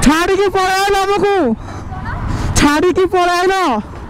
ছাড়িকি পড়াইলো আমাকে, ছাড়িকি পড়াইলো।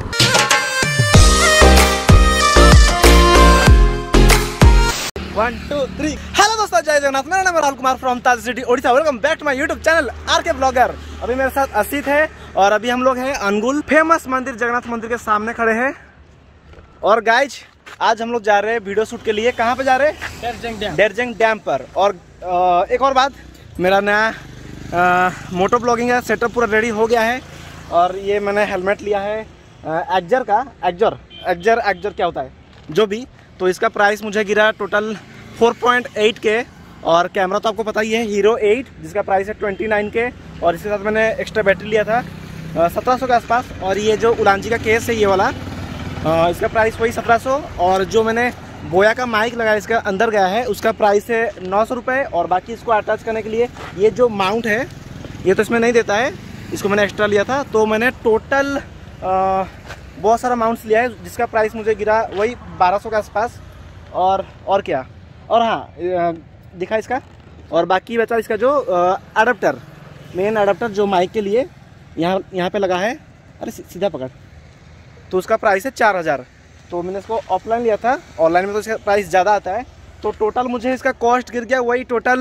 One two three. हेलो दोस्तों, जय जगन्नाथ। मेरा नाम है Rahul Kumar from Taj city Odisha. Welcome back to my YouTube channel RK blogger. अभी मेरे साथ असित है और अभी हम लोग हैं अनुगुल फेमस मंदिर जगन्नाथ मंदिर के सामने खड़े हैं। और गाइज आज हम लोग जा रहे हैं वीडियो शूट के लिए। कहाँ पे जा रहे हैं? डेरजंग डैम पर। और एक और बात, मेरा नया मोटो ब्लॉगिंग का सेटअप पूरा रेडी हो गया है। और ये मैंने हेलमेट लिया है एक्जर का। एक्जर क्या होता है जो भी, तो इसका प्राइस मुझे गिरा टोटल 4.8 के। और कैमरा तो आपको पता ही है, हीरो 8 जिसका प्राइस है 29 के। और इसके साथ मैंने एक्स्ट्रा बैटरी लिया था 1700 के आसपास। और ये जो उलांजी का केस है ये वाला, इसका प्राइस वही 1700। और जो मैंने बोया का माइक लगाया इसका अंदर गया है, उसका प्राइस है 900 रुपये। और बाकी इसको अटैच करने के लिए ये जो माउंट है ये तो इसमें नहीं देता है, इसको मैंने एक्स्ट्रा लिया था। तो मैंने टोटल बहुत सारा माउंट्स लिया है जिसका प्राइस मुझे गिरा वही 1200 के आसपास। और क्या, और हाँ दिखा इसका। और बाकी बचा इसका जो अडाप्टर, मेन अडाप्टर जो माइक के लिए यहाँ पे लगा है। अरे सीधा पकड़। तो उसका प्राइस है 4000। तो मैंने इसको ऑफलाइन लिया था, ऑनलाइन में तो इसका प्राइस ज़्यादा आता है। तो टोटल मुझे इसका कॉस्ट गिर गया वही टोटल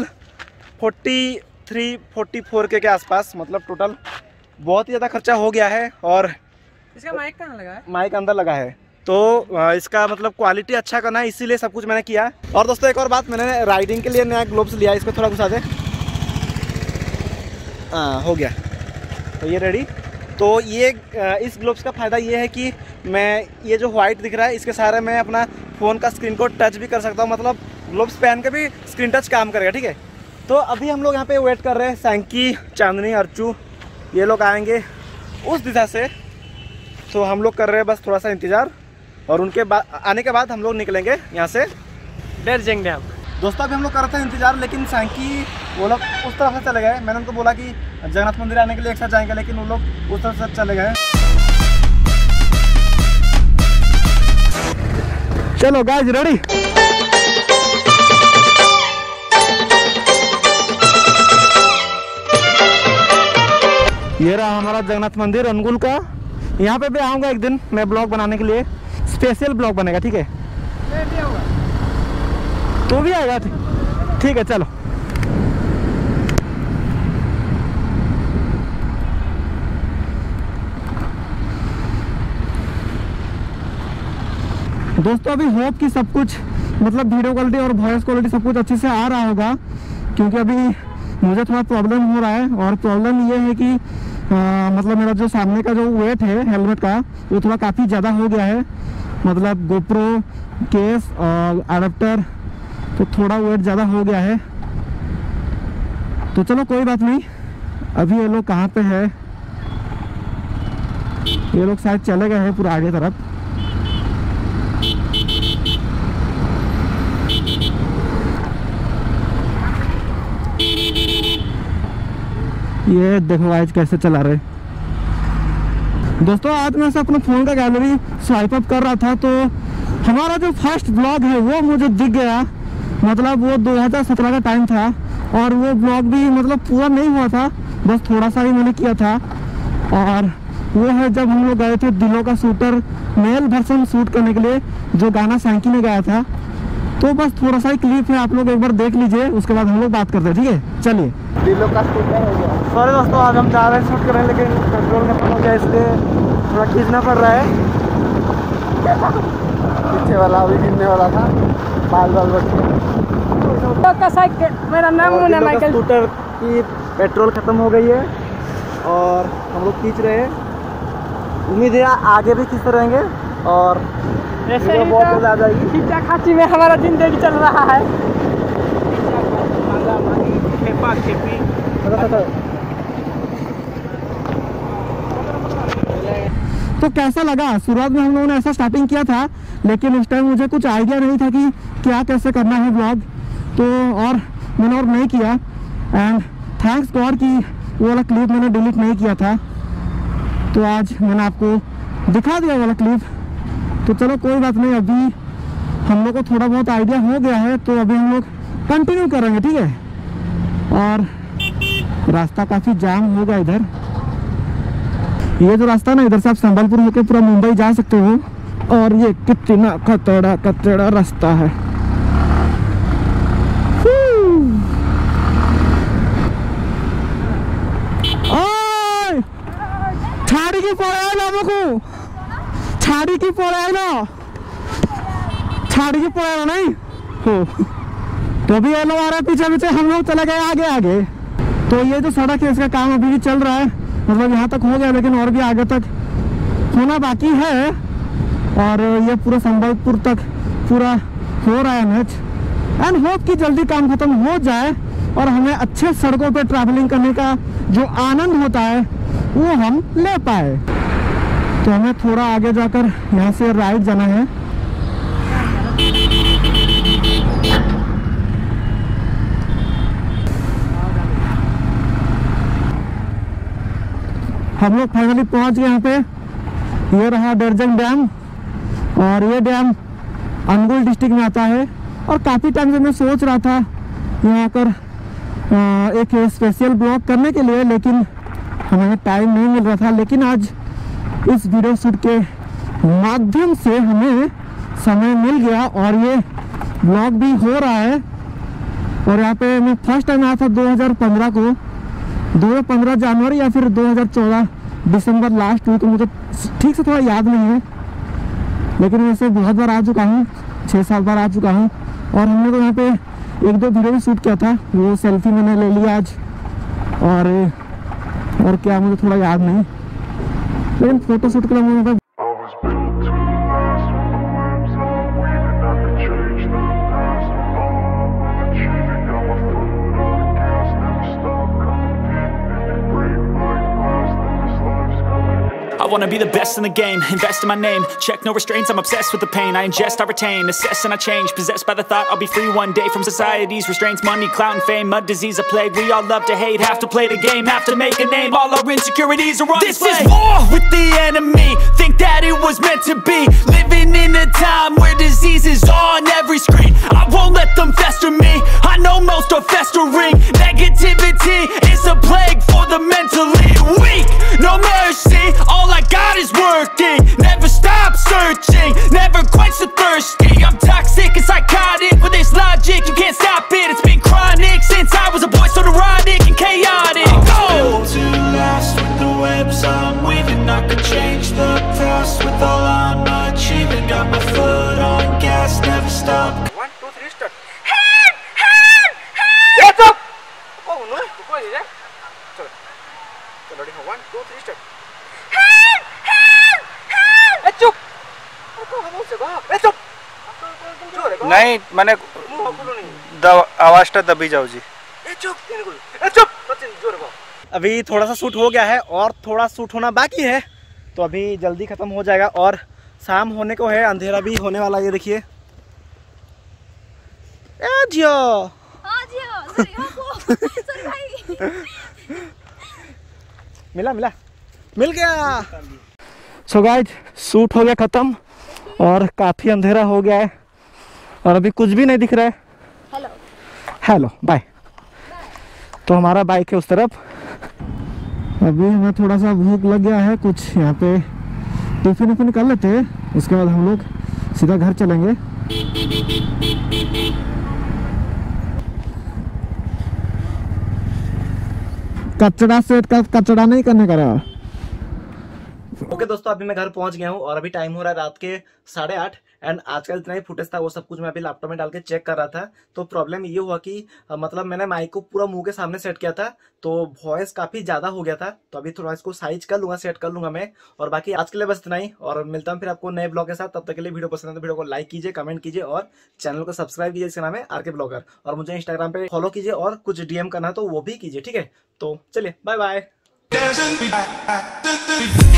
43-44 के आसपास। मतलब टोटल बहुत ही ज़्यादा खर्चा हो गया है। और इसका माइक कहाँ लगा है? माइक अंदर लगा है। तो इसका मतलब क्वालिटी अच्छा करना है, इसीलिए सब कुछ मैंने किया। और दोस्तों एक और बात, मैंने राइडिंग के लिए नया ग्लोव्स लिया। इसको थोड़ा घुसा दे। हो गया। तो ये रेडी। तो ये इस ग्लोव्स का फ़ायदा ये है कि मैं ये जो वाइट दिख रहा है इसके सहारे मैं अपना फ़ोन का स्क्रीन को टच भी कर सकता हूँ। मतलब ग्लोव्स पहन के भी स्क्रीन टच काम करेगा, ठीक है। तो अभी हम लोग यहाँ पे वेट कर रहे हैं। सैंकी, चांदनी, अर्चू ये लोग आएंगे उस दिशा से। तो हम लोग कर रहे हैं बस थोड़ा सा इंतज़ार। और उनके बाद आने के बाद हम लोग निकलेंगे यहाँ से डेरजंग डैम। दोस्तों अभी हम लोग कर रहे थे इंतजार, लेकिन सैंकी वो लोग उस तरफ से चले गए। मैंने उनको बोला कि जगन्नाथ मंदिर आने के लिए एक साथ जाएंगे, लेकिन वो लोग उस तरफ से चले गए। चलो गाइस रेडी। ये रहा हमारा जगन्नाथ मंदिर अनुगुल का। यहाँ पे भी आऊँगा एक दिन मैं ब्लॉग बनाने के लिए, स्पेशल ब्लॉग बनेगा, ठीक है। तो भी आएगा, ठीक है। चलो दोस्तों अभी होप कि सब कुछ मतलब वीडियो क्वालिटी और वॉइस क्वालिटी सब कुछ अच्छे से आ रहा होगा, क्योंकि अभी मुझे थोड़ा प्रॉब्लम हो रहा है। और प्रॉब्लम ये है कि मतलब मेरा जो सामने का जो वेट है हेलमेट का वो थोड़ा काफ़ी ज़्यादा हो गया है। मतलब गोप्रो केस और अडाप्टर तो थोड़ा वेट ज़्यादा हो गया है। तो चलो कोई बात नहीं। अभी ये लोग कहाँ पे है? ये लोग शायद चले गए हैं पूरा आगे तरफ। ये देखो आज कैसे चला रहे। दोस्तों आज मैं से अपने फ़ोन का गैलरी स्वाइप अप कर रहा था, तो हमारा जो फर्स्ट ब्लॉग है वो मुझे दिख गया। मतलब वो 2017 का टाइम था और वो ब्लॉग भी मतलब पूरा नहीं हुआ था, बस थोड़ा सा ही मैंने किया था। और वो है जब हम लोग गए थे दिलों का शूटर मेल वर्जन शूट करने के लिए, जो गाना सैंकी ने गाया था। तो बस थोड़ा सा ही क्लिप है, आप लोग एक बार देख लीजिए, उसके बाद हम लोग बात करते हैं, ठीक है। चलिए दिलों का शूटर हो गया। सॉरी दोस्तों आज हम जा रहे हैं शूट करें, लेकिन पेट्रोल खत्म हो गया इसलिए थोड़ा खींचना पड़ रहा है। पीछे वाला अभी गिरने वाला था, बाल बच्चे। मेरा नाम है माइकल। स्कूटर की पेट्रोल खत्म हो गई है और हम लोग खींच रहे हैं। उम्मीद है आगे भी खींचते रहेंगे और ऐसे ही बहुत मजा आ जाएगी। खींचा खाची में हमारा जिंदगी चल रहा है। तो कैसा लगा? शुरुआत में हम लोगों ने ऐसा स्टार्टिंग किया था, लेकिन उस टाइम मुझे कुछ आइडिया नहीं था कि क्या कैसे करना है व्लॉग। तो और मैंने और नहीं किया। एंड थैंक्स गॉड कि वो वाला क्लिप मैंने डिलीट नहीं किया था, तो आज मैंने आपको दिखा दिया वाला क्लिप। तो चलो कोई बात नहीं, अभी हम लोग को थोड़ा बहुत आइडिया हो गया है, तो अभी हम लोग कंटिन्यू करेंगे, ठीक है। और रास्ता काफी जाम होगा इधर। ये जो रास्ता ना, इधर से आप संबलपुर होकर पूरा मुंबई जा सकते हो। और ये कितना कचड़ा रास्ता है। छाड़ी की पड़ाएगा नहीं हो। तो अभी ये लोग आ रहे हैं पीछे, हम लोग चले गए आगे। तो ये जो सड़क है इसका काम अभी भी चल रहा है, मतलब यहाँ तक हो गया, लेकिन और भी आगे तक होना बाकी है। और ये पूरा संबलपुर तक पूरा हो रहा है मैच। एंड होप कि जल्दी काम खत्म हो जाए और हमें अच्छे सड़कों पे ट्रैवलिंग करने का जो आनंद होता है वो हम ले पाए। तो हमें थोड़ा आगे जाकर यहाँ से राइट जाना है। हम लोग फाइनली पहुंच गए यहाँ पे। ये रहा डेरजंग डैम, और ये डैम अनुगुल डिस्ट्रिक्ट में आता है। और काफ़ी टाइम से मैं सोच रहा था यहाँ पर एक स्पेशल ब्लॉग करने के लिए, लेकिन हमें टाइम नहीं मिल रहा था। लेकिन आज इस वीडियो शूट के माध्यम से हमें समय मिल गया और ये ब्लॉग भी हो रहा है। और यहाँ पे मैं फर्स्ट टाइम आया था 2015 को, 2015 जनवरी या फिर 2014 दिसंबर लास्ट वीक, मुझे ठीक से थोड़ा याद नहीं है। लेकिन वैसे बहुत बार आ चुका हूँ, 6-7 बार आ चुका हूँ। और हमने तो यहाँ पे 1-2 वीडियो भी शूट किया था, वो सेल्फी मैंने ले लिया आज। और क्या मुझे थोड़ा याद नहीं, लेकिन फोटो शूट के लिए मुझे I wanna be the best in the game, invest in my name, check no restraints, I'm obsessed with the pain, I ingest, I retain, assess and I change, possessed by the thought I'll be free one day from society's restraints, money, clout and fame, a disease, a plague, we all love to hate, have to play the game, have to make a name, all our insecurities are on display. This is war with the enemy, think that it was meant to be, living in a time where disease is on every screen, I won't let them fester me, I know most are festering, negativity is a plague for the mentally weak, no mercy, all I got is working, never stop searching, never quench the thirsty, I'm toxic and psychotic, with this logic, you can't stop it, it's been chronic, since I was a boy, so neurotic and chaotic, go! Built to last with the webs I'm weaving, I could change the past with all I'm achieving, got my foot on gas, never stop. 1 2 3 start. Hey, stop! Oh no, रुको ये चलो चलो ready हो 1 2 3 start. चुप नहीं मैंने आवाज दबी जाओ जी। अभी थोड़ा सा शूट हो गया है और थोड़ा शूट होना बाकी है, तो अभी जल्दी खत्म हो जाएगा। और शाम होने को है, अंधेरा भी होने वाला है। ये देखिए जियो मिल गया। सो गाइस शूट हो गया खत्म और काफी अंधेरा हो गया है और अभी कुछ भी नहीं दिख रहा है। Hello bye. तो हमारा बाइक है उस तरफ। अभी हमें थोड़ा सा भूख लग गया है, कुछ यहाँ पे टिफिन विफिन कर लेते हैं, उसके बाद हम लोग सीधा घर चलेंगे। कचड़ा से कचड़ा नहीं करने का रहा। ओके दोस्तों, अभी मैं घर पहुंच गया हूं और अभी टाइम हो रहा है रात के 8:30 एंड आजकल इतना ही फुटेज था वो सब कुछ मैं अभी लैपटॉप में डाल के चेक कर रहा था। तो प्रॉब्लम ये हुआ कि मतलब मैंने माइक को पूरा मुंह के सामने सेट किया था तो वॉइस काफी ज्यादा हो गया था। तो अभी थोड़ा इसको साइज कर लूंगा, सेट कर लूंगा मैं। और बाकी आज के लिए बस इतना ही और मिलता हूं फिर आपको नए ब्लॉग के साथ। तब तक के लिए वीडियो पसंद है तो वीडियो को लाइक कीजिए, कमेंट कीजिए और चैनल को सब्सक्राइब कीजिए। इसका नाम है आरके ब्लॉगर। और मुझे इंस्टाग्राम पे फॉलो कीजिए और कुछ डीएम करना है तो वो भी कीजिए, ठीक है। तो चलिए बाय बाय।